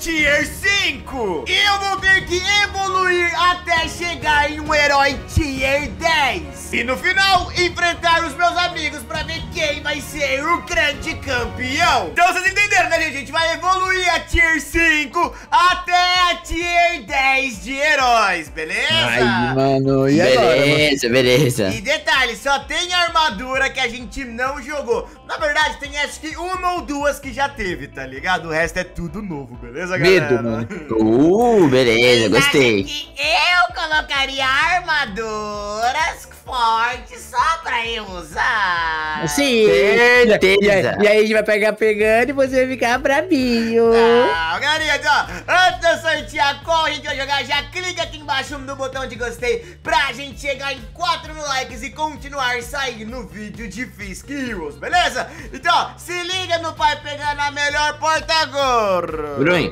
Tier 5. Eu vou ter que evoluir até chegar em um herói Tier 10. E no final, enfrentar os meus amigos pra ver quem vai ser o grande campeão. Então vocês entenderam, né, gente? A gente vai evoluir a Tier 5 até a Tier 10 de heróis, beleza? Ai, mano, e agora? Beleza, beleza. E detalhe, só tem armadura que a gente não jogou. Na verdade, tem acho que uma ou duas que já teve, tá ligado? O resto é tudo novo, beleza, galera? Medo, mano. Beleza, gostei. Que eu colocaria armaduras fortes só pra eu usar. Sim. Certeza. E aí a gente vai pegar pegando e você vai ficar brabinho. Galerinha, ó, antes de eu sortear qual a gente vai jogar, já clica aqui embaixo no botão de gostei pra gente chegar em 4 mil likes e continuar saindo vídeo de Fisk Heroes, beleza? Então, ó, se liga no pai pegando a melhor porta agora. Bruin.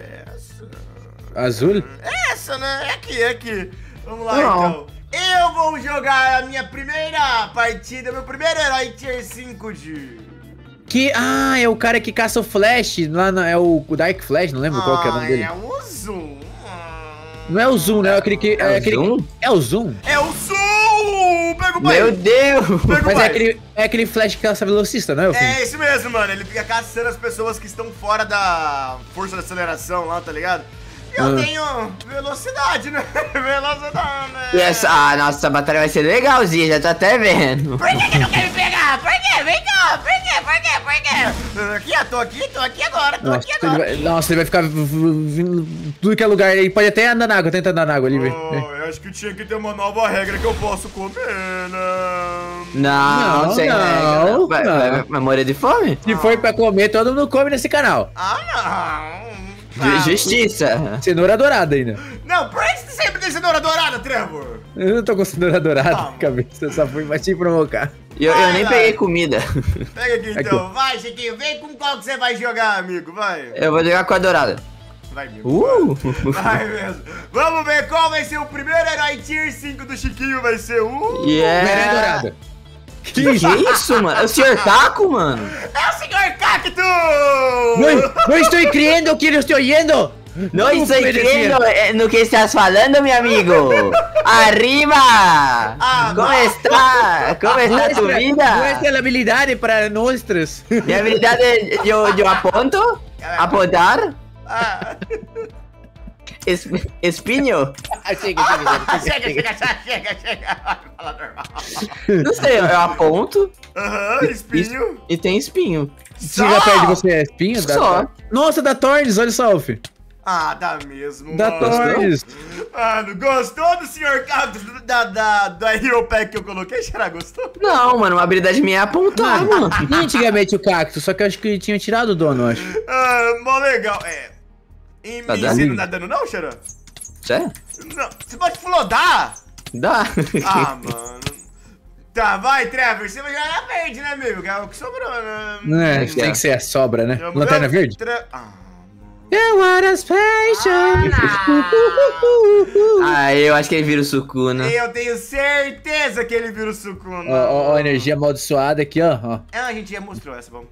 Azul? Essa, né? É aqui. Vamos lá, então. Eu vou jogar a minha primeira partida, meu primeiro herói Tier 5 de... É o cara que caça o Flash, é o Dark Flash, não lembro qual que é o nome dele. É o Zoom. Não é o Zoom, né? É aquele que... Zoom? É o Zoom? É o Zoom! Pega o pai! Meu Deus! Pega o Mas pai. é aquele Flash que caça velocista, não é? É isso mesmo, mano. Ele fica caçando as pessoas que estão fora da força de aceleração lá, tá ligado? E eu tenho velocidade, né? Velocidade, né? Nossa, essa batalha vai ser legalzinha, já tô até vendo. Por que não quer me pegar? Por quê? Vem cá! Por quê? Aqui, eu tô aqui agora, Nossa, ele vai ficar vindo tudo que é lugar. Ele pode até andar na água, tenta andar na água ali, velho. Eu acho que tinha que ter uma nova regra que eu posso comer, né? Não, sem regra, não. Vai morrer de fome? Se for pra comer, todo mundo come nesse canal. Justiça. Cenoura dourada ainda. Não, por que você sempre tem cenoura dourada, Trevor? Eu não tô com cenoura dourada na cabeça, eu só fui pra te provocar. Eu nem peguei comida. Pega aqui então, vai, Chiquinho, vem com qual que você vai jogar, amigo, vai. Eu vou jogar com a dourada. Vai mesmo. Vai mesmo. Vamos ver qual vai ser o primeiro herói Tier 5 do Chiquinho, vai ser o... Merda dourada. Que isso, mano? É o Sr. Taco, mano? É o Sr. Cacto! Não estou crendo que não estou oyendo! Não estou crendo no que estás falando, meu amigo! Arriba! Como está? Como está tu vida? Muestra a habilidade para nossas. Minha habilidade é eu aponto, apontar. Espinho? Chega. Fala normal. Não sei, eu aponto. Espinho. E tem espinho. Chega perto de você, é espinho? Só. Nossa, da Tornes, olha só, Alfie. Dá mesmo, da mano. Tornes. Mano, gostou do Sr. Cactus da Hero Pack que eu coloquei? Será gostou? Não, mano, uma habilidade minha é apontar, mano. E antigamente o cacto, só que eu acho que tinha tirado o dono, eu acho. Mó legal. Em mim você não dá dano não, Xará? Sério? Não, você pode flodar? Dá. Mano. Tá, vai, Trevor, você vai jogar verde, né, amigo? Que é o que sobrou, né? Tem que ser a sobra, né? Lanterna verde? Eu era special. Eu acho que ele vira o Sukuna. Eu tenho certeza que ele vira o Sukuna. Ó, a energia amaldiçoada aqui, ó. A gente já mostrou essa, vamos.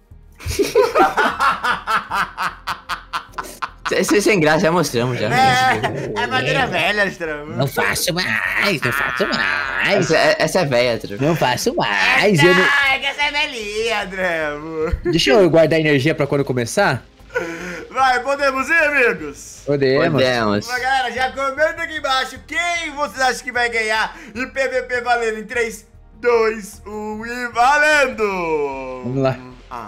Sem graça, já mostramos, já. É madeira velha, Trevor. Não faço mais. Essa é velha, Trevor. Não faço mais. É que essa é velhinha, Trevor. Deixa eu guardar energia pra quando começar. Vai, podemos ir, amigos? Podemos. Mas, galera, já comenta aqui embaixo quem vocês acham que vai ganhar e PVP valendo em 3, 2, 1 e valendo! Vamos lá.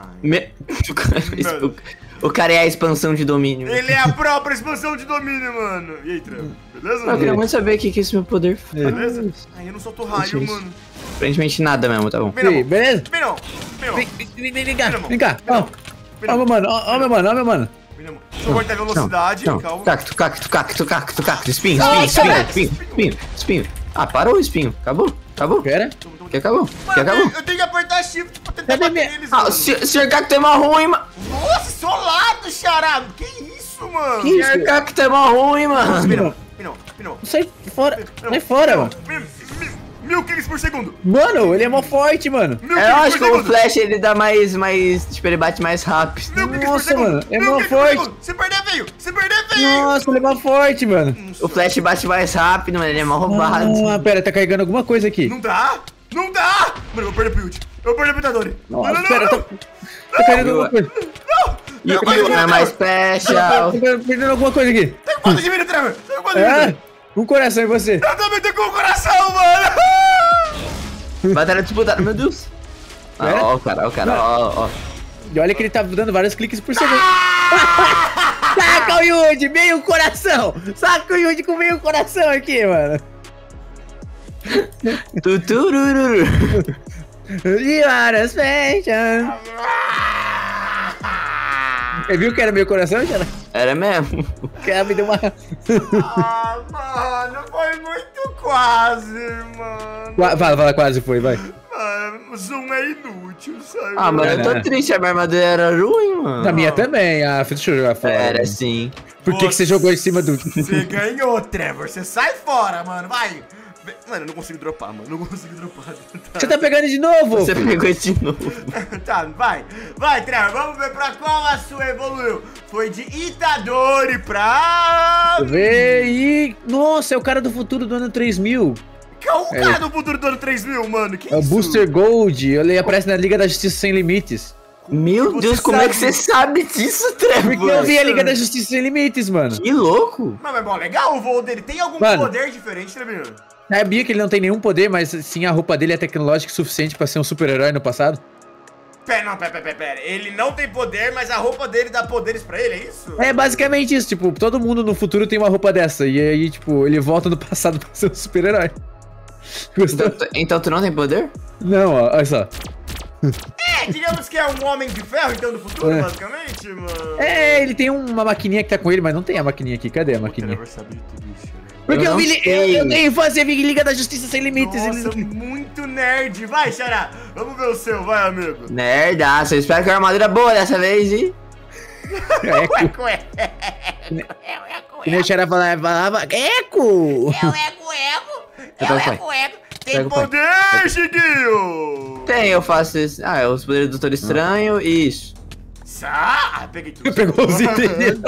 O cara é a expansão de domínio. Ele é a própria expansão de domínio, mano. E aí, Trevor? Beleza? Eu queria muito saber o que esse meu poder faz. Beleza? Eu não solto raio, mano. Aparentemente nada mesmo, tá bom. Beleza? Vem cá. Ó, meu mano. Deixa eu cortar a velocidade, calma. Cacto. Espinho. Parou o espinho. Acabou? Pera. Que acabou? Eu tenho que apertar shift pra tentar bater neles, mano. O Sr. Cacto é mó ruim, mano. Nossa, solado, Xará. Que isso, mano? O Sr. Cacto é mó ruim, mano. Pinão. Sai fora, mano. 1000 cliques por segundo. Mano, ele é mó forte, mano. 1000 Eu cliques acho por que o segundo. Flash ele dá mais. Tipo, ele bate mais rápido. 1000 cliques por Nossa, segundo. mano, é 1000 mó cliques por forte. segundo. Se perder, veio. Se perder, veio. Nossa, ele é mó forte, mano. O Flash bate mais rápido, mano. Ele é mal roubado. Ah, pera, tá carregando alguma coisa aqui. Não dá. Não dá. Mano, eu vou perder pro Yudi. Eu vou perder pro Itadori. Nossa, pera, tá carregando alguma coisa. E o é mais special. Tá perdendo alguma coisa aqui. Tem quanto de vida, Trevor? Tem quanto de É? vida? Um coração em você. Eu também tô com o coração, mano. Batalha disputada, meu Deus. É? Ó, o cara, ó. E olha que ele tá dando vários cliques por segundo. Saca o Yuji, meio coração. Saca o Yuji com meio coração aqui, mano. Tuturururu. You are a special. Você viu que era meio coração, cara? Era mesmo. Que ela me deu uma... Ah, mano, foi muito quase, mano. Fala, quase foi, vai. Mano, o zoom é inútil, sabe? Ah, mano, eu tô Não. triste. A minha armadura era ruim, mano. Na minha também, deixa eu jogar fora. Era sim. Por que você jogou em cima do... Você ganhou, Trevor. Você sai fora, mano. Vai. Mano, eu não consigo dropar, mano. Não consigo dropar. Você tá pegando de novo? Você pegou de novo. Tá, vai. Vai, Trevor. Vamos ver pra qual a sua evoluiu. Foi de Itadori pra... Vê e... Nossa, é o cara do futuro do ano 3000. Que é o cara do futuro do ano 3000, mano. Que É o isso? Booster Gold. Ele aparece na Liga da Justiça Sem Limites. Meu Você Deus, como é que sabe? você sabe disso, Trevor? Porque eu vi a Liga da Justiça Sem Limites, mano. Que louco. Mas é bom, legal o voo dele. Tem algum Mano. poder diferente, Trevor? Sabia que ele não tem nenhum poder, mas sim a roupa dele é tecnológica o suficiente pra ser um super-herói no passado? Pera. Ele não tem poder, mas a roupa dele dá poderes pra ele, é isso? É basicamente isso, tipo, todo mundo no futuro tem uma roupa dessa. E aí, tipo, ele volta no passado pra ser um super-herói. Gostou? Então tu não tem poder? Não, ó, olha só. É, digamos que é um homem de ferro, então, do futuro, É. basicamente, mano. É, ele tem uma maquininha que tá com ele, mas não tem a maquininha aqui. Cadê a O maquininha? Trevor sabe de tudo isso, né? Porque Eu eu não vi. sei. Eu tenho infância, vi Liga da Justiça Sem Limites. Nossa, muito nerd. Vai, Xará. Vamos ver o seu, vai, amigo. Nerdaço, eu espero que a armadura é boa dessa vez, hein? É, que nem o Xará falava, Eco! Tem Pega o pai. poder, Chiquinho. Tem, eu faço isso. Ah, é os poderes do Doutor Estranho e isso. Peguei tudo. Pegou os itens dele.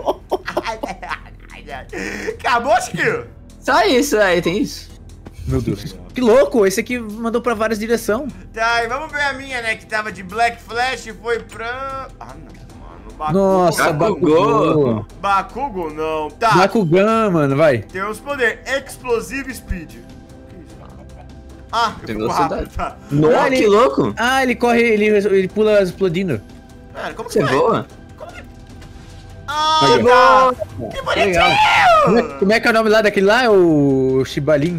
Acabou, Chiquinho? Só isso, aí tem isso. Meu Deus. Que louco, esse aqui mandou pra várias direções. Tá, e vamos ver a minha, né? Que tava de Black Flash e foi pra... Ah, não, mano. Bakugo. Nossa, Bakugou. Bakugou. Bakugo, não. Tá. Bakugan, mano, vai. Tem os poderes. Explosive Speed. Que isso? Ah, eu Tem fico velocidade. rápido, tá. Nossa, Olha, que louco. Ah, ele corre, ele pula explodindo. Pera, como que Você vai? voa? Ah, Aí, tá. Voa. Que Legal. bonitinho! Como é que é o nome lá daquele lá? É o Shibalin.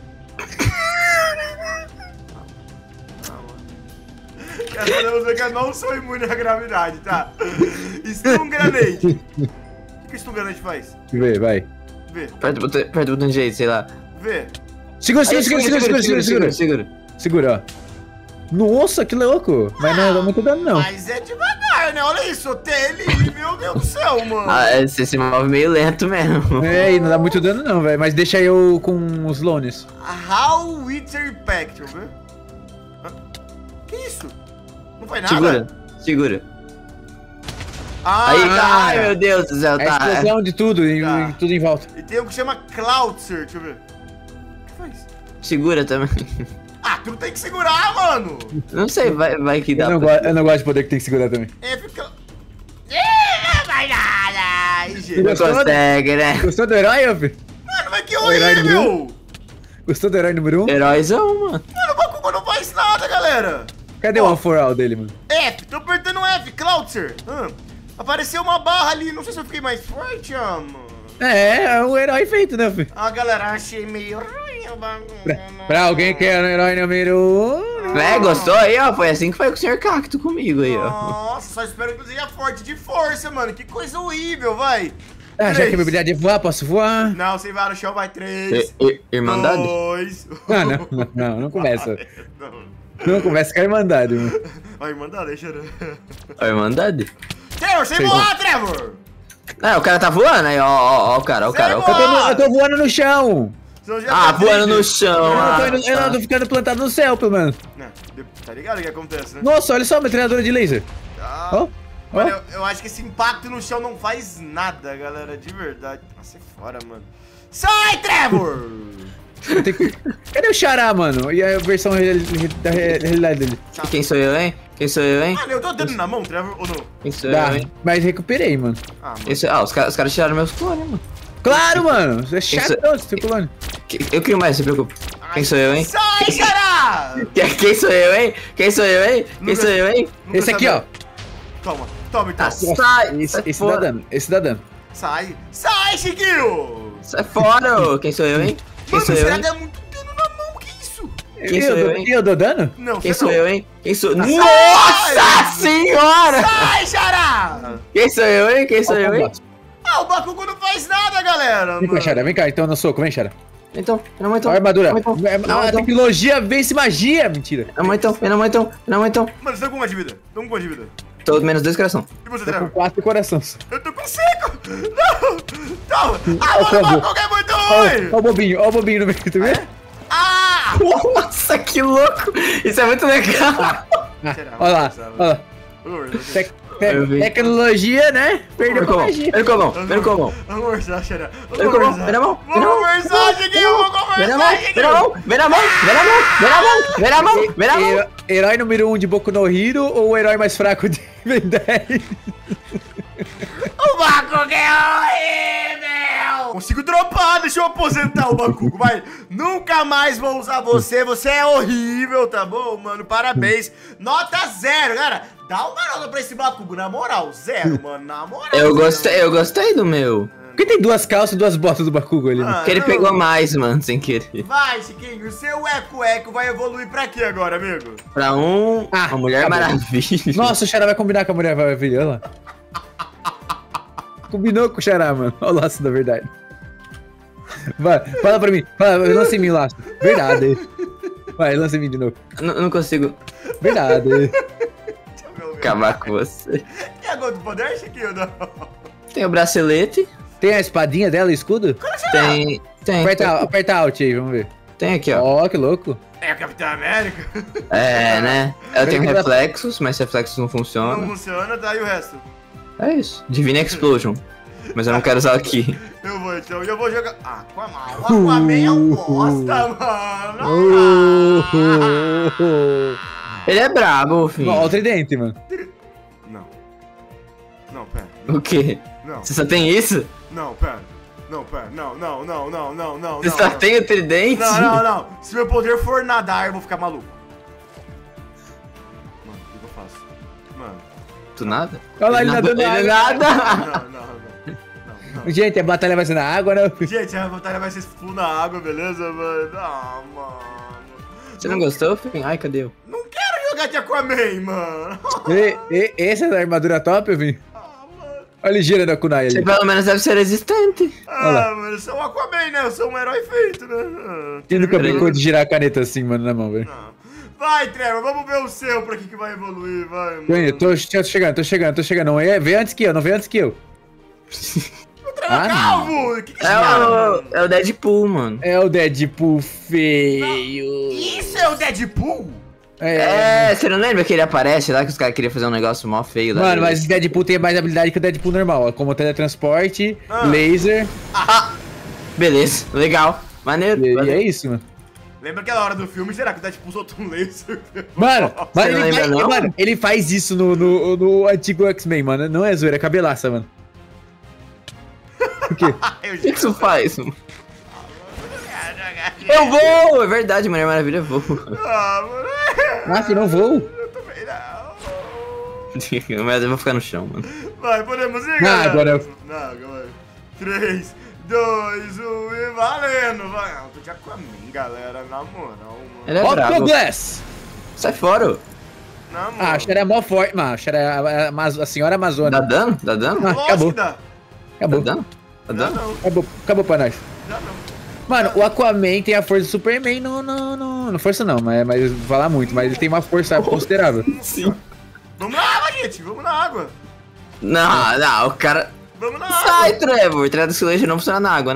Podemos ver que eu não sou imune à gravidade, tá? Stun Grenade. O que Stun Grenade faz? Vê, vai. Vê, Perto do botão de jeito, sei lá. vê. Segura, Aí, segura. Segura, ó. Nossa, que louco. Mas não dá muito dano, não. Mas é devagar, né? Olha isso, eu tenho ele, meu Deus do céu, mano. Ah, você se move meio lento mesmo. É, e não dá muito dano, não, velho. Mas deixa eu com os lones. How Wither Pact, deixa eu ver. Hã? Que isso? Não foi nada? Segura. Ah, Aí, tá. ai meu Deus do céu, É a tá. explosão de tudo, Tá. e tudo em volta. E tem um que chama Cloudser, deixa eu ver. O que faz? Segura também. Ah, tu não tem que segurar, mano. Não sei, vai que dá. Eu não gosto de poder que tem que segurar também. É, fica... Não vai nada. Aí, gente. Não consegue, né? Gostou do herói, Alf? Mano, mas que Herói horrível. Gostou do herói número 1? Heróizão, mano. Mano, o Bakugo não faz nada, galera. Cadê o One for All dele, mano? F, tô apertando F, Cloudser. Apareceu uma barra ali, não sei se eu fiquei mais forte, mano. É o herói feito, né, Alf? Ah, galera, achei meio ruim o bagulho. Pra alguém que é o herói número 1. É, gostou aí, ó? Foi assim que foi com o Sr. Cacto comigo aí, ó. Nossa, só espero que não seja forte de força, mano. Que coisa horrível, vai. Ah, já que a Três. habilidade de voar, posso voar? Não, sem vai no chão, vai 3. Irmandade? 2. Ah, não começa. Não começa com a Irmandade, mano. Ó, Irmandade, deixa eu... A Irmandade? Trevor, sem Sei voar, Trevor! Ah, o cara tá voando aí, ó, o cara. Sai, Eu tô voando no chão. Senão já Ah, tá voando no triste. chão. Eu não tô ficando plantado no céu, pelo menos. Não, tá ligado o que acontece, né? Nossa, olha só, uma treinadora de laser. Ah, Ó, mano, ó. eu acho que esse impacto no chão não faz nada, galera, de verdade. Nossa, sai fora, mano. Sai, Trevor! Cadê o Xará, mano? E a versão da realidade dele? Quem sou eu, hein? Quem sou eu, hein? Mano, eu tô dando na mão, Trevor, ou não? Quem sou Dá, eu, hein? mas recuperei, mano. Ah, mano. Os caras tiraram meus clones, mano. Claro, mano. Você é chatão, esse clone. Eu crio mais, não se preocupe. Quem sou eu, hein? Sai, Xará! Quem sou eu, hein? Quem sou eu, hein? Quem sou eu, hein? Nunca Esse aqui, ó. saberá. Toma, toma então. Ah, sai! Esse fora. dá dano, esse dá dano. Sai, sai, Chiquinho! Sai fora, ô. Quem sou eu, hein? Quem Mano, sou o eu, Xará hein? dá muito dano na mão, que isso? Quem sou eu, hein? E eu dou dano? Não, Quem você sou não. eu, hein? Quem sou... Sai! Nossa senhora! Sai, Xará! Quem sou eu, hein? Quem sou eu, hein? Ah, o Bakugo não faz nada, galera. Vem cá, mano. Xará, vem cá, então no soco, vem, Xará. Então, não, então. Olha a armadura. Não, então. A tecnologia vence magia, mentira. Não, então. Mano, você tá com uma de vida. Tô com uma de vida. Tô menos 2 coração. E você, Tô com Trevor? 4 corações. Eu tô com 5! Não! Toma! Ah, Ó, mano, o favor. Bakugo é muito ruim! Ó o bobinho no meio, tu viu? Ah! Nossa, que louco! Isso é muito legal! Olha lá, olha lá. Tecnologia, né? Perdeu a magia. Vem com a mão, vem com a mão. Vamos conversar, Xará. Vem com a mão, vem na mão. Vamos conversar, Chiquinho! Vamos Vem na mão, conversar, vem na mão, vem na mão, vem na mão, vem na mão, vem na mão, vem na mão. Herói número 1 de Boku no Hero ou o herói mais fraco de Ben 10? O Bakugo é horrível! Consigo dropar, deixa eu aposentar o Bakugo, vai. Nunca mais vou usar você, você é horrível, tá bom, mano? Parabéns. Nota 0, cara. Dá uma nota pra esse Bakugo, na moral. 0, mano, na moral. Eu gostei do meu. Por que tem 2 calças e 2 botas do Bakugo ali? Ah, Porque ele não. pegou mais, mano, sem querer. Vai, Chiquinho, o seu Eco vai evoluir pra quê agora, amigo? Pra uma Mulher acabou. Maravilha. Nossa, o Xará vai combinar com a Mulher Maravilha, olha lá. Combinou com o Xará, mano. Olha o laço da verdade. Vai, fala pra mim. Fala, lança em mim o laço. Verdade. Vai, lança em mim de novo. Não consigo Verdade. Deixa eu ver o meu. acabar com você. Tem a gol do poder, Chiquinho? Não. Tem o bracelete. Tem a espadinha dela, o escudo? Tem. Aperta Alt aí, vamos ver. Tem aqui, ó. Ó, que louco. É a Capitã América? É, né? Eu tenho Peraí, reflexos, mas reflexos não Não funcionam. funciona, tá? E o resto? É isso. Divine Explosion. Mas eu não quero usar aqui. Eu vou então, e eu vou jogar. Aquaman. O Aquaman é um bosta, mano. Ele é brabo, filho. Ó, o tridente, mano. Não. Não, pera. O quê? Não. Você só tem isso? Não, pera. Não, pera. Não. Você só tem o tridente? Não. Se meu poder for nadar, eu vou ficar maluco. Mano, o que eu faço? Mano. Tu nada? Olha lá, ele nadando na Ele água. nada. Não. Gente, a batalha vai ser na água, né? Gente, a batalha vai ser full na água, beleza, mano? Ah, mano. Você não gostou, filho? Ai, cadê eu? Não quero jogar de Aquaman, mano. Essa é a armadura top, eu vi. Ah, mano. Olha a ligeira da Kunai Você ali. pelo menos deve ser resistente. Ah, mano, eu sou um Aquaman, né? Eu sou um herói feito, né? Quem nunca brincou de girar a caneta assim, mano, na mão, velho? Não. Vai, Trevor, vamos ver o seu pra que vai evoluir, vai, mano. Tô indo, tô chegando. Não vem antes que eu, não vem antes que eu. O Trevor calvo! O que é É isso, mano? o Deadpool, mano. É o Deadpool feio. Isso é o Deadpool? É, você não lembra que ele aparece lá que os caras queriam fazer um negócio mó feio lá? Mano, mas esse Deadpool tem mais habilidade que o Deadpool normal, ó, como teletransporte, Ah. laser, Beleza, legal. Maneiro. e valeu. é isso, mano. Lembra aquela hora do filme? Será que o Deadpool soltou um laser? Mano, Você não lembra, não? ele faz isso no antigo X-Men, mano. Não é zoeira, é cabelaça, mano. O quê? Eu O que isso faz, mano? Eu Eu vou! É verdade, Mulher Maravilha voa. Ah, mano. Ah, que não vou. Eu também não. Mas eu vou ficar no chão, mano. Vai, podemos ir, Ah, galera? agora Não, vai. 3, 2, 1 e valendo, vai. Eu tô de Aquaman, galera, na moral, mano. Ele é brabo. Octoglass! Sai fora. Na moral. Ah, a Xera é mó forte, mano. A Xera é a senhora Amazônia. Dá dano? Dá dano? Ah, Lógico acabou. que dá. Dá Acabou, dano? Dá Dá dano? não, acabou pra nós. dá não. Mano, o Aquaman tem a força do Superman no força não, mas falar muito, mas ele tem uma força considerável. Sim. Vamos na água, gente, vamos na água. Não, o cara... Vamos na água. Sai, Trevor. Trevor Silêncio não funciona na água, né? Vamos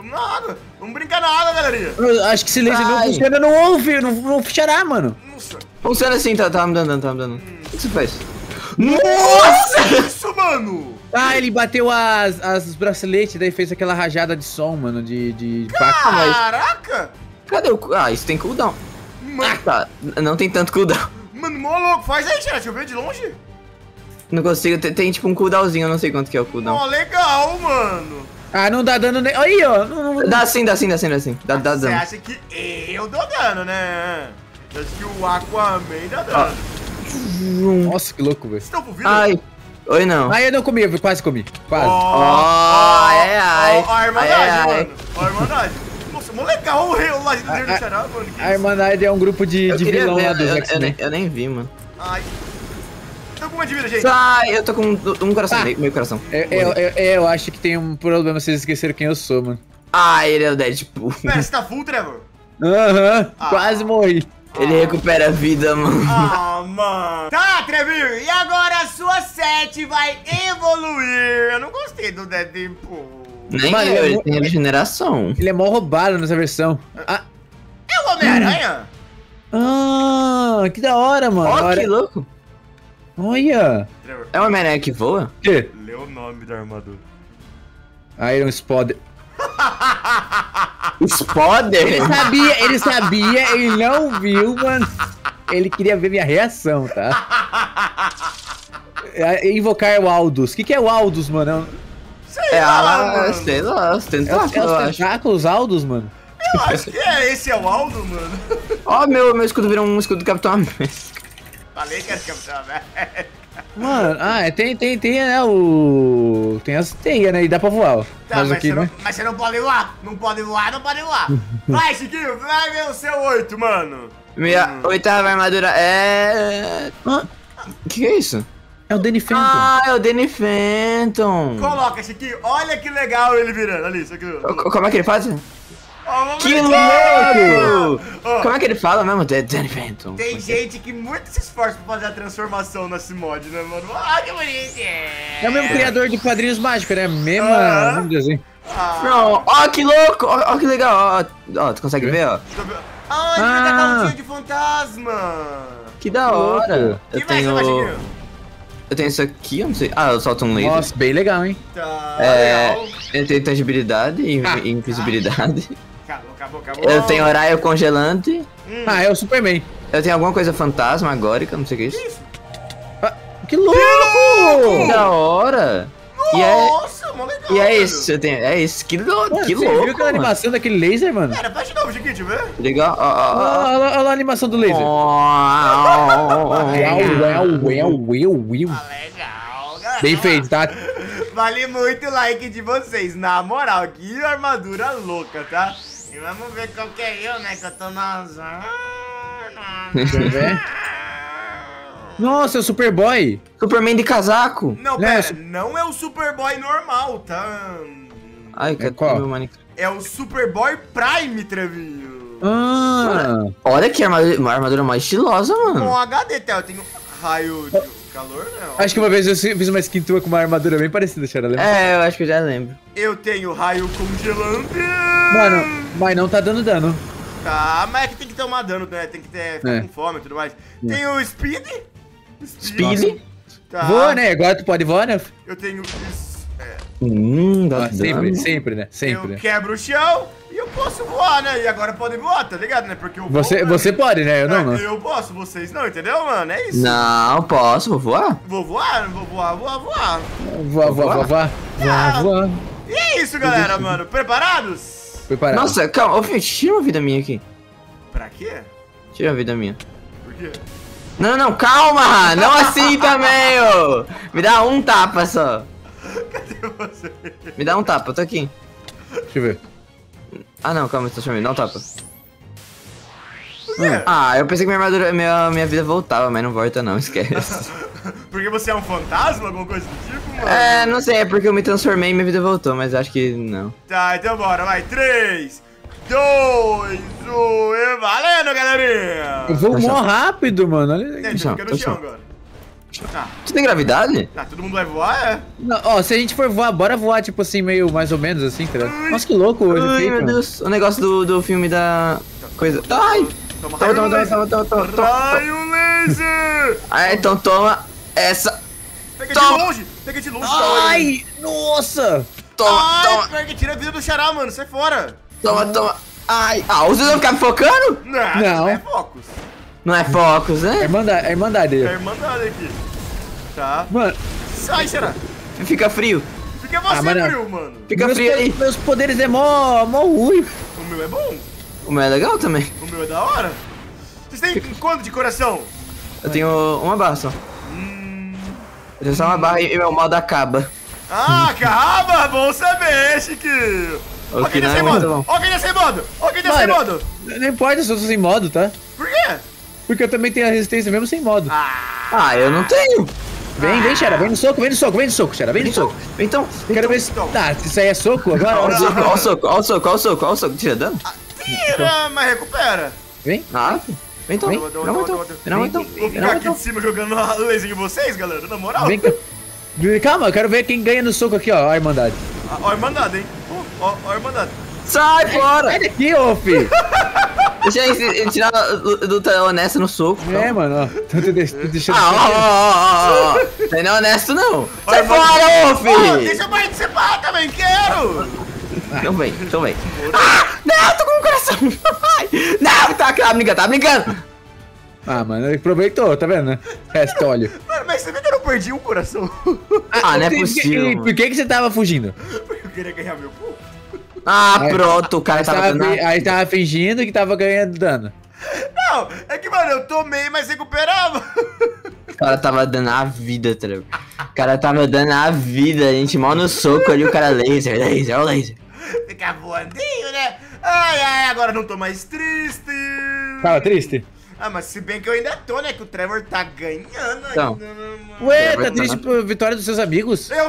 na água. Vamos brincar na água, galerinha. Eu acho que esse laser não Ai. funciona no ovo, não fechará, mano. Nossa. Funciona assim, tá me dando, tá me dando. O que você faz? Nossa, isso, mano. Ah, ele bateu as braceletes, daí fez aquela rajada de som, mano, de faca. Caraca. Cadê o... Ah, isso tem cooldown. Mano, Tá, não tem tanto cooldown. mano, mó louco. Faz aí, chat. Deixa eu ver de longe. Não consigo, tem tipo um cooldownzinho, eu não sei quanto que é o cooldown. Ó, legal, mano. Ah, não dá dano nem... Aí, ó. Não. Dá sim. Dá Você dano. acha que eu dou dano, né? Eu acho que o Aquaman dá dano. Nossa, que louco, velho. Vocês estão com vida? Ai. Oi, não. Aí eu não comi, eu quase comi. Quase. Ó, ai. Ó, a Irmandade, Ai, ai. mano. Ó, a Irmandade. Nossa, mó legal o laser do Xará, mano. Que A Irmandade é um grupo de Eu queria vilão lá ver, dos eu X-Men. nem vi, mano. Ai. Tô com uma de vida, gente. Sai, eu tô com um coração, Ah. meio coração. Eu acho que tem um problema, vocês esqueceram quem eu sou, mano. Ah, ele é o Deadpool. Pera, você tá full, Trevor? Aham, Ah. quase morri. Ele recupera a vida, mano. Ah, mano. Tá, Trevor. E agora a sua 7 vai evoluir. Eu não gostei do Deadpool. Nem Mano, eu, ele é ele tem regeneração. Ele é mó roubado nessa versão. É o Homem-Aranha? Que da hora, mano. Ó, Olha. que louco. Olha. Trevor, É uma Homem-Aranha que voa? O quê? lê o nome da armadura. Iron Spot. Spoder? Ele sabia, ele não viu, mano. Ele queria ver minha reação, tá? Invocar o Aldous. O que é o Aldous, mano? Sei lá, mano. Sei lá, os É tentáculos, eu os acho. tentáculos Aldous, mano? Eu acho que esse é o Aldo, mano. Ó, meu escudo virou um escudo do Capitão América. Falei que era Capitão América. Mano, tem, né, tem as teias, né, e dá pra voar, ó. Tá, Mas mas, aqui, você não, né? mas você não pode voar. Não pode voar, não pode voar. Vai, Chiquinho, vai ver o seu 8, mano. Minha oitava armadura é... O que é isso? É o Danny Phantom. Ah, é o Danny Phantom. Coloca, Chiquinho. Olha que legal ele virando. Ali, isso aqui. Como é que ele faz? Ó, Que vamos louco! Ó, Como é que ele fala mesmo? Danny Phantom. Tem gente que muito se esforça pra fazer a transformação nesse mod, né, mano? Ah, que bonito. É o mesmo criador de quadrinhos mágicos, né? Mesmo desenho. Ah, Não, ó, que louco! Ó, que legal! Ó, tu consegue ver, ó? ah, ele vai dar calcinha de fantasma. Que da hora! Que Eu mais, tenho... Chiquinho? Eu tenho isso aqui, eu não sei. Ah, eu solto um laser. Nossa, bem legal, hein? Tá, É, legal. eu tenho tangibilidade e invisibilidade. Acabou. Eu tenho horário congelante. Ah, é o Superman. Eu tenho alguma coisa fantasma agora, que eu não sei o que é isso. Que louco! Que da hora! E é, Nossa, mó legal. e é mano. isso, eu tenho. É isso, que Mano, louco, você viu aquela mano. animação daquele laser, mano? Pera, faz de novo, Chiquinho, deixa eu ver. Legal, Olha lá a animação do laser. Ah, legal, galera. Bem feito, tá? Vale muito o like de vocês. Na moral, que armadura louca, tá? E vamos ver qual que é eu, né? Que eu tô na zona. Quer ver? Nossa, é o Superboy. Superman de casaco. Não, Né, pera, não é o Superboy normal, tá? Ai, cadê qual? meu Minecraft? É o Superboy Prime, Trevinho. Olha que uma armadura mais estilosa, mano. Com HD, tá? Eu tenho raio de calor, não. Acho que uma vez eu fiz uma skin tua com uma armadura bem parecida, Xara, lembra? É, eu acho que eu já lembro. Eu tenho raio congelante. Mano, mas não tá dando dano. Tá, mas é que tem que tomar dano, né? Tem que ficar com fome e tudo mais. Tem o Speed. Speed? Tá. Voa, né? Agora tu pode voar, né? Eu tenho... Dá Sempre, dano. sempre, né? Sempre, Eu né? quebro o chão e eu posso voar, né? E agora pode voar, tá ligado, né? Porque eu Você, vou, né? você pode, né? Eu não. Eu posso, vocês não, entendeu, mano? É isso. Não, posso, vou voar. Vou voar. Voar. E é isso, galera, mano. Preparados? Preparado. Nossa, calma, ô filho, tira uma vida minha aqui. Pra quê? Tira uma vida minha. Por quê? Não, calma! Não assim também, ô! Me dá um tapa só. Cadê você? Me dá um tapa, eu tô aqui. Deixa eu ver. Ah não, calma, eu tô chamando, dá um tapa. Por quê? Ah, eu pensei que minha armadura, minha vida voltava, mas não volta não, esquece. Porque você é um fantasma, alguma coisa do tipo, mano? É, não sei, é porque eu me transformei e minha vida voltou, mas acho que não. Tá, então bora, vai. 3, 2, 1 e valendo, galerinha! Eu vou Tá mó chão. rápido, mano. Olha Gente, aqui. chão, fica tá no chão chão. agora. Ah, Tu tem gravidade? todo mundo vai voar, é? Não, ó, se a gente for voar, bora voar, tipo assim, meio mais ou menos assim, tá ligado? Nossa, que louco hoje. Ai, feito, meu mano. Deus. O negócio do filme da... Coisa... Ai! Toma Toma, raio toma, laser. toma, toma, toma. Raio laser! Ah, então toma essa. Pega Toma. de longe! Pega de longe, Kaori. Ai, nossa! Toma, Ai, toma, pega, tira a vida do Xará, mano. Sai fora. toma, toma. Ai. Ah, vocês vão ficar me focando? Não é focus. Não é focus, É né? irmandade. É irmandade aqui. Tá. Mano, Sai, Xará. Fica frio. Fica você, mas não. frio, mano. Fica frio aí. meus poderes é mó ruim. O meu é bom. O meu é legal também. O meu é da hora. Vocês têm quanto de coração? Eu tenho uma barra só. Eu tenho só uma barra e meu modo acaba. Ah, acaba! Bom saber, Chiquinho. O Ó que quem tá não é sem muito modo. bom. Ó quem tá sem modo. Ó quem tá sem Mano. modo. Não importa se eu tô sem modo, tá? Por quê? Porque eu também tenho a resistência mesmo sem modo. Ah, eu não tenho. Vem, Xera, vem no soco, Xera, vem no soco. Então, Quero ver se... Tá, se isso aí é soco agora. Ó o soco, ó o soco, ó o soco, ó o soco, ó o soco. Tira dano? Tira, mas recupera. Vem. Ah, vem então. Vem. Não, então. Não, então. Vou ficar aqui de cima jogando laser em vocês, galera, na moral. Vem cá. Calma, eu quero ver quem ganha no soco aqui, ó, a Irmandade. Ó, Irmandade, hein? Ó, Irmandade. Sai fora! Sai daqui, ô, filho. Deixa ele tirar do honesto no soco. É, mano, ó. Tô deixando... Ó. Não é honesto, não. Sai Irmão. fora, ô, Ó, filho. deixa eu participar também, quero! Então vem. Ah, não, tô com o coração. Ai, não, tá brincando. Ah, mano, ele aproveitou, tá vendo, né? Restolho. Mano, mas você viu que eu não perdi um coração? Ah, não é E possível. por que você tava fugindo? Porque eu queria ganhar meu povo. Ah, pronto, o cara Aí tava dando... aí tava fingindo que tava ganhando dano. Não, é que, mano, eu tomei, mas recuperava. O cara tava dando a vida, Trevor. O cara tava dando a vida, a gente mal no soco ali, o cara laser, ó o laser. Ficar voandinho, né? Ai, agora não tô mais triste. Tava triste? Ah, mas se bem que eu ainda tô, né? Que o Trevor tá ganhando Então. ainda, né, mano? Ué, Trevor tá tá triste na- por vitória dos seus amigos? Eu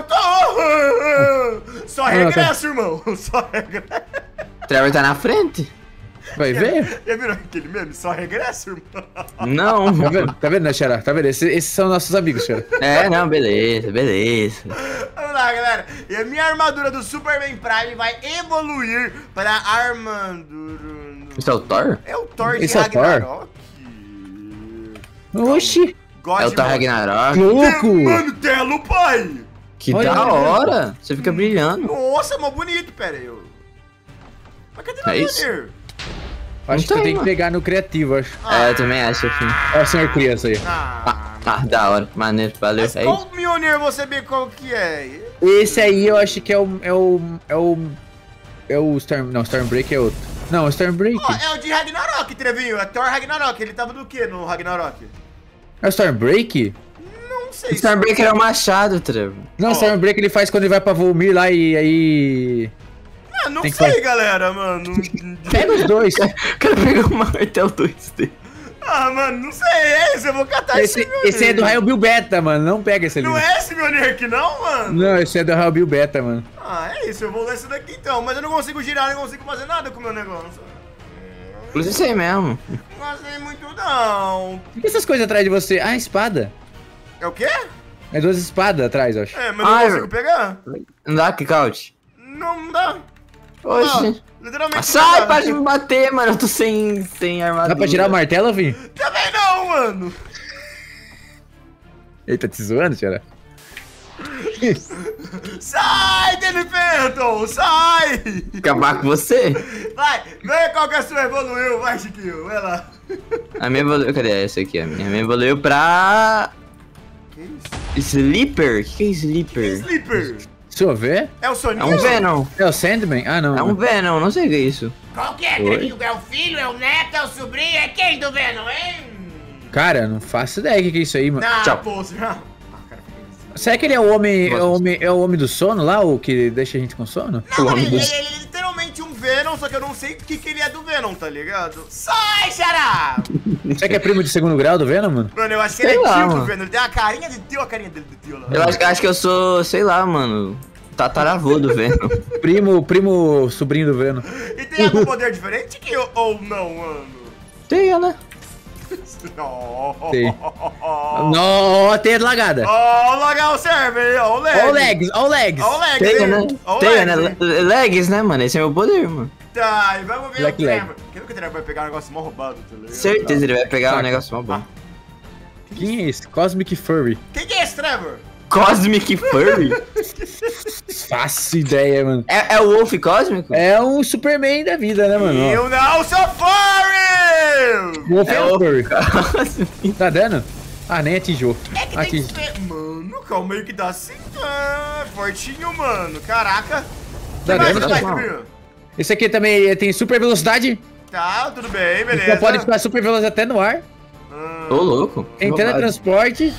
tô! Só regresso, irmão. Só regresso. Trevor tá na frente? Vai ver? Já viram aquele meme? Só regresso, irmão? Não. Tá vendo, né, Xera? Tá vendo? Esses são nossos amigos, Xera. É, não, beleza. Vamos lá, galera. E a minha armadura do Superman Prime vai evoluir para armadura... Isso é o Thor? É o Thor de Esse é o Thor? Ragnarok. Oxi! God É o Thor Mode. Ragnarok? Louco! Mano, telo, pai! Que Olha, da olha. hora! Você fica brilhando. Nossa, mó bonito, pera aí. Mas cadê o É isso? Mjolnir? Acho que tem, eu tenho que mano. pegar no criativo, acho. É, eu também acho assim. Ó o senhor criança aí. Ah, da hora. Maneiro, valeu. Mas É qual isso. Mjolnir você vê qual que é? Esse aí eu acho que é o Storm... Não, Stormbreak é outro. Não, o Stormbreak. Ó, é o de Ragnarok, Trevinho. É Thor Ragnarok. Ele tava do que no Ragnarok? É o Stormbreak? Não sei. Starbreaker é o machado, Trevor. Não, Ó. o Stormbreak ele faz quando ele vai pra Volmir lá e aí... Ah, não Tem que sei, fazer. galera, mano. Pega os dois. O cara pegou uma martelo 2D. Ah, mano, não sei. É esse, eu vou catar esse Mjolnir. Esse é do Raio Bill Beta, mano. Não pega esse ali. Não é esse Mjolnir aqui, não, mano? Não, esse é do Raio Bill Beta, mano. Ah, é isso. Eu vou ler esse daqui então. Mas eu não consigo girar, não consigo fazer nada com o meu negócio. Inclusive isso aí mesmo. Não gostei muito, não. Por que essas coisas atrás de você? Ah, espada. É o quê? É duas espadas atrás, eu acho. É, mas eu não Ah, consigo pegar. Não dá kick-out? Não dá. Oxi. Literalmente não Sai, dá. para de me bater, mano. Eu tô sem armadura. Dá pra tirar o martelo, Vim? Também não, mano. Eita, te zoando, Xera? Sai, Danny Phantom, sai. Acabar com você? Vai, vê qual que a sua evoluiu. Vai, Chiquinho, vai lá. A minha evoluiu. Cadê essa aqui? A minha evoluiu pra. Que isso? Sleeper? O que é Sleeper? Sleeper. Deixa eu ver. É o Soninho? É um Venom. É o Sandman? Ah, não. É um Venom, não sei o que é isso. Qual que é, Oi? Trevinho? É o filho, é o neto, é o sobrinho? É quem do Venom, hein? Cara, não faço ideia do que é isso aí, mano. Não, Tchau. pô, você... Ah, cara, Será que ele é o homem, é o homem do sono lá, o que deixa a gente com sono? não, O mano, homem ele dos- é literalmente um Venom, só que eu não sei o que ele é do Venom, tá ligado? Sai, Xará! Será que é primo de segundo grau do Venom, mano? Mano, eu acho que Sei ele é lá, tio do mano. Venom. Ele tem a carinha de tio, a carinha dele de tio lá. Eu acho que eu sou, sei lá, mano. Tataravô do Venom. Primo sobrinho do Venom. E tem algum poder diferente que ou não, mano? Tem, né? Tem. Não, tem lagada. Ó, o Lagal serve, hein? Ó, o Legs. Ó o legs, ó o legs. Ó o Legs, Tem, hein? né? Ó o Tem, né? Legs, hein? Legs, né, mano? Esse é meu poder, mano. Tá, e vamos ver Black o Leg. Trevor. Quer ver que o Trevor vai pegar um negócio mó roubado, tá ligado? Certeza ele vai pegar Saca. um negócio mó bom. Quem é esse? Cosmic Furry. Quem que é esse, Trevor? Cosmic Furry? Faço ideia, mano. É o Wolf Cósmico? É um Superman da vida, né, mano? Ó, Eu não sou furry! o Wolf é um Furry. Cósmico. Tá dando? Ah, nem atingiu. É que tem Atingiu. que ser... Mano, calma aí que dá assim. Ah, fortinho, mano. Caraca. Dá Mais, dano, mais, tá? Turbinho? Esse aqui também tem super velocidade. Tá, tudo bem, beleza. Então pode ficar super veloz até no ar. Ô, louco. Tem Roubado. teletransporte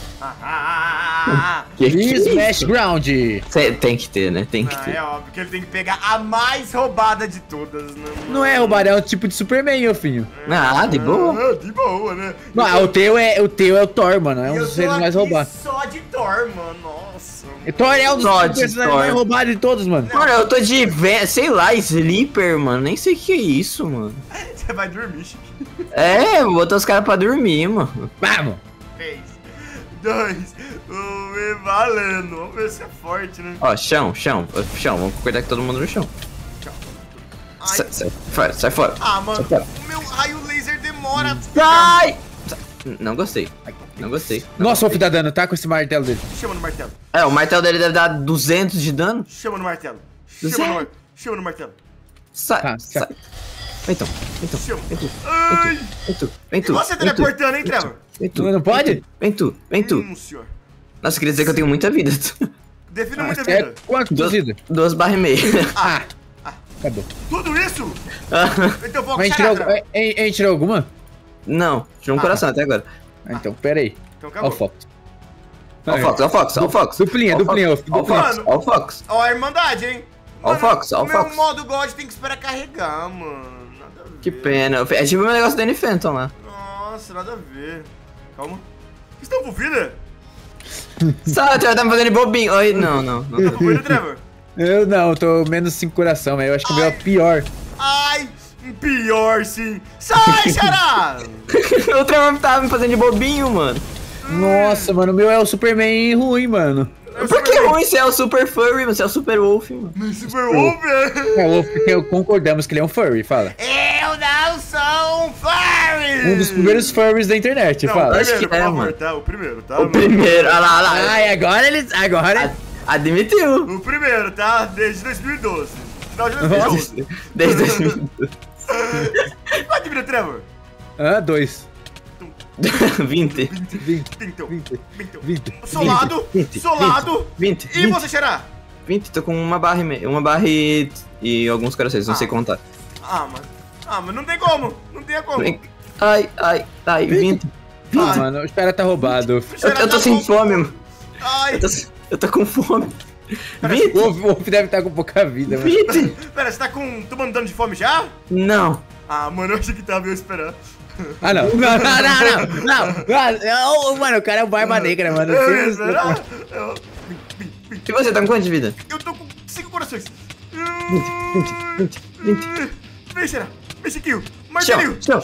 Que e isso? Smash Ground. Tem que ter, né? Tem que Ah, ter. é óbvio que ele tem que pegar a mais roubada de todas, né? Não é roubar, é um tipo de Superman, meu filho. Ah, de boa. Ah, de boa, né? Não, o teu é o Thor, mano. É um Eu dos tô seres mais aqui roubados. só de Thor, mano. Nossa. E Thor é um dos Só de personagens Thor. mais roubados de todos, mano. Mano, eu tô de, sei lá, Sleeper, mano. Nem sei o que é isso, mano. Você vai dormir, Chiquinho. É, vou botar os caras pra dormir, mano. Vamos. 3, 2, 1 e valendo. Vamos ver se é forte, né? Ó, chão. Vamos cortar com todo mundo no chão. Ai. Sai fora, sai fora. Ah, mano, Sai fora. o meu raio laser demora. Sai! Não gostei. Não gostei. Nossa, o Wolf dá dano, tá? Com esse martelo dele. Chama no martelo. É, o martelo dele deve dar 200 de dano. Chama no martelo. Zé. Chama no martelo. Sai, Tá, sai. tá. Vem tu, Chama. vem tu, Ai. vem tu, E você teleportando, hein, Trevor? Vem tu. Não pode? Vem tu. Senhor. Nossa, queria dizer que eu tenho muita vida. Defina muita É vida. quanto Duas, cozida? 2/2. Ah, acabou. Tudo isso? Então vou Mas a gente puxar, tirou, Trevor. a gente tirou alguma? Não, tirou um coração até agora. Ah, então, pera aí. Então Ó o acabou. foco. Ó o Fox, ó o Fox, ó o Fox. Duplinha, Ó o duplinha, Fox, Ó o Fox, Mano. ó o Fox. Ó a Irmandade, hein? Ó o Mano, Fox, ó o meu Fox. modo God tem que esperar carregar, mano. Nada a ver. Que pena. É tipo o meu negócio do Danny Phantom lá. Nossa, nada a ver. Calma. Vocês estão com vida? Só, o Trevor tá me fazendo de bobinho. Oi, não. Estão com vida, Trevor? Eu não, tô menos 5 coração, mas eu acho que o meu é pior. Ai, pior sim. Sai, Xará! O Trevor tava me fazendo de bobinho, mano. Nossa, mano, o meu é o Superman ruim, mano. Por que ruim? Você é o Super Furry, você é o Super Wolf, mano. Super Wolf, É o Wolf, porque concordamos que ele é um furry, fala. Eu não sou um furry! Um dos primeiros furries da internet, Não, fala. o Acho primeiro, que é, por favor, mano. tá? O primeiro, tá? O primeiro, olha lá. Ai, agora eles. Agora. Admitiu. O primeiro, tá? Desde 2012. Final de 2012. Desde 2012. Quanto vida, Trevor? Ah, 2. 20. 20. Então. 20. 20. 20. Solado, 20, solado. 20. E você, Xará? 20, tô com uma barra e meia. Uma barra e alguns corações, não sei contar. Ah, mano, não tem como. Não tem como. Ai, 20. Ah, mano, os caras tá roubado. Eu tô sem fome, mano. Ai, Eu tô com fome. O 20? Wolf deve estar com pouca vida, mano. 20? pera, você tá tomando dano de fome já? Não. Ah, mano, eu achei que tava eu esperando. Ah, não. Não. Mano, o cara é o Barba Negra, mano. Eu ia esperar. E você, tá com quanto de vida? Eu tô com 5 corações. 20. Vem, Xará. Vem, Chiquinho. Martelinho. Chama,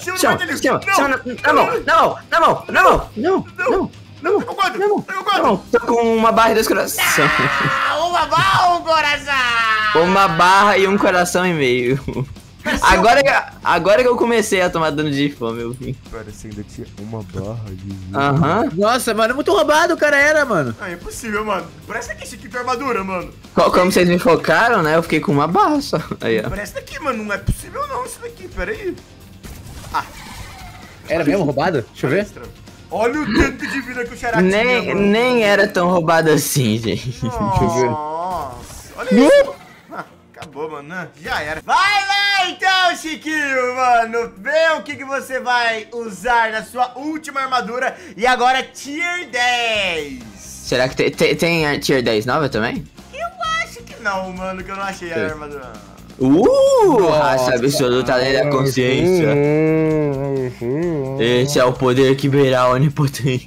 na mão. Não, Tá com quanto? não, Tá com quanto? não, tô com uma barra e 2 corações. Ah, uma bala, um coração. Uma barra e 1 coração e meio. Agora que eu comecei a tomar dano de fome, eu vim. Pera, você ainda tinha uma barra de... Aham. Nossa, mano, muito roubado o cara era, mano. Ah, é impossível, mano. Parece aqui, Chiquinho, tua armadura, mano. Como vocês me focaram, né? Eu fiquei com uma barra só. Aí, ó. Parece daqui, mano. Não é possível não isso daqui. Pera aí. Era mesmo roubado? Deixa eu ver. Olha o tanto de vida que o Xará tinha, mano. Nem era tão roubado assim, gente. Nossa. Olha isso. Ah, acabou, mano. Né? Já era. Vai lá então, Chiquinho, mano. Vê o que você vai usar na sua última armadura. E agora Tier 10. Será que tem a Tier 10 nova também? Eu acho que não, mano. Que eu não achei a armadura. Raça absoluta além da consciência. Esse é o poder que beirá onipotente.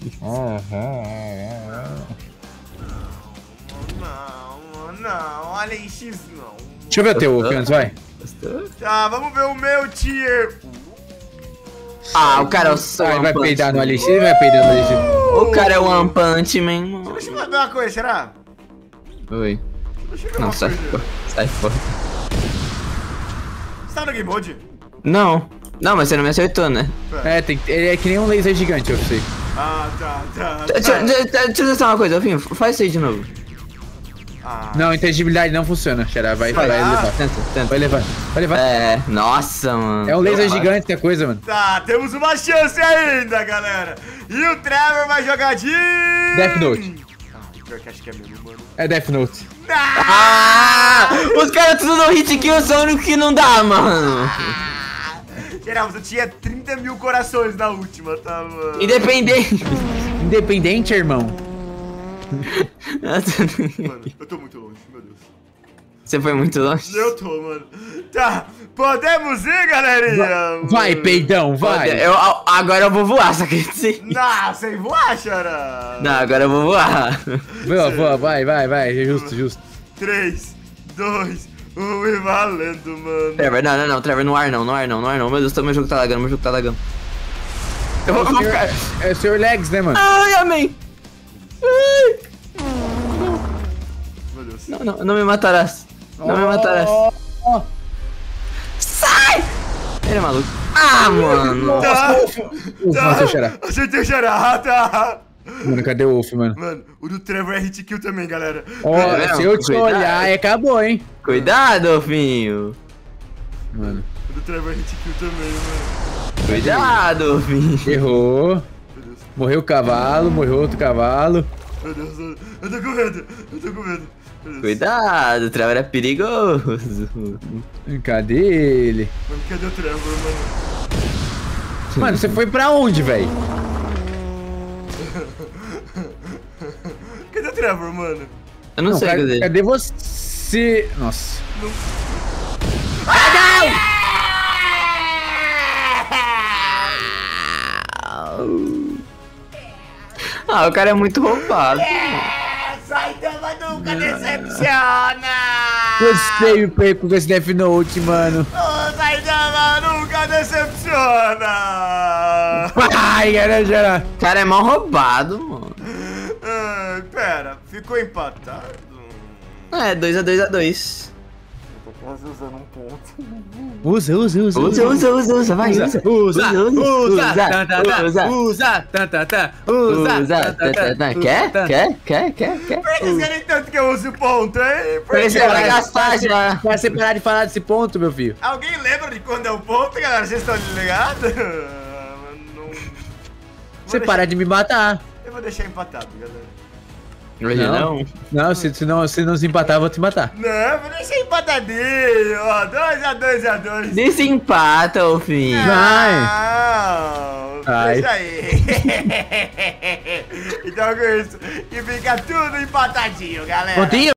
Não, olha aí, X não. Deixa eu ver o teu, Wolf, antes, vai. Tá, vamos ver o meu tier. Ah, o cara é o Ah, ele vai One peidar no Punch Man. Alex, ele vai peidar no Alex. O cara é o One Punch Man, mano. Deixa eu ver uma coisa, será? Oi. Deixa eu ver Não, uma sai coisa. fora. Sai fora. Você tá no Game Mode? Não. Não, mas você não me acertou, né? É, ele é que nem um laser gigante, eu sei. Ah, tá. Deixa eu testar uma coisa, Alfinho. Faz isso aí de novo. Ah, Não, inteligibilidade não funciona, Xará. Vai levar. Tenta. Vai levar. Vai levar. É, nossa, mano. É um laser gigante, é coisa, mano. tá, temos uma chance ainda, galera. E o Trevor vai jogar de... Death Note. Ah, pior que acho que é mesmo, mano. É Death Note. Ah! Os caras tudo no hit kill, só o único que não dá, mano. Geral, você tinha 30 mil corações na última, tá, mano? Independente. Independente, irmão. Mano, eu tô muito longe, meu Deus. Você foi muito longe? Eu tô, mano. Tá, podemos ir, galerinha? Vai, peidão, vai. Agora eu vou voar, só que sim. Não, sem voar, Xará. Não, agora eu vou voar. Boa, vai. Justo. 3, 2, 1 e valendo, mano. Trevor, não, Trevor, no ar não. Meu Deus, meu jogo tá lagando, Eu vou ficar... É o Sr. Legs, né, mano? Ai, amém. Ai. Meu Deus. Não me matarás. Não me matarás. Ó. Sai! Ele é maluco. Ah, mano. Ufa, seu Xará. Acertei o Xará, tá. Mano, cadê o Wolf, mano? Mano, o do Trevor é hit kill também, galera. Ó, É, se eu te cuidado. olhar, acabou, hein? Cuidado, filho. Mano, O do Trevor é hit kill também, mano. Cuidado, filho. errou. Meu Deus, Morreu o cavalo, morreu outro cavalo. meu Deus, eu tô com medo. Meu Deus. Cuidado, o Trevor é perigoso. Cadê ele? Mano, cadê o Trevor, mano? Mano, você foi pra onde, velho? Cadê o Trevor, mano? Eu não sei cadê. Cadê você? Nossa. Ah, o cara é muito roubado. Saitama nunca decepciona! Gostei, me perco com esse Death Note, mano. O Saitama nunca decepciona! Ai, cara, já. O cara é mal roubado, mano. Ai, pera, ficou empatado? É, 2-2-2. Eu tô quase usando um ponto. Usa. Vai, usa. Quer? Por que vocês querem tanto que eu use o ponto, hein? Por Esse quê? vai gastar já. Vai você parar de falar desse ponto, meu filho. Alguém lembra de quando é o ponto, galera? Vocês estão ligados? Não... Você parar de me matar. Eu vou deixar empatado, galera. Hoje não? Não, se não se empatar, eu vou te matar. Não, eu vou deixar empatadinho, ó. 2-2. Desempata, ô filho. Não, Vai. deixa aí. Então com isso, e fica tudo empatadinho, galera. Pontinho?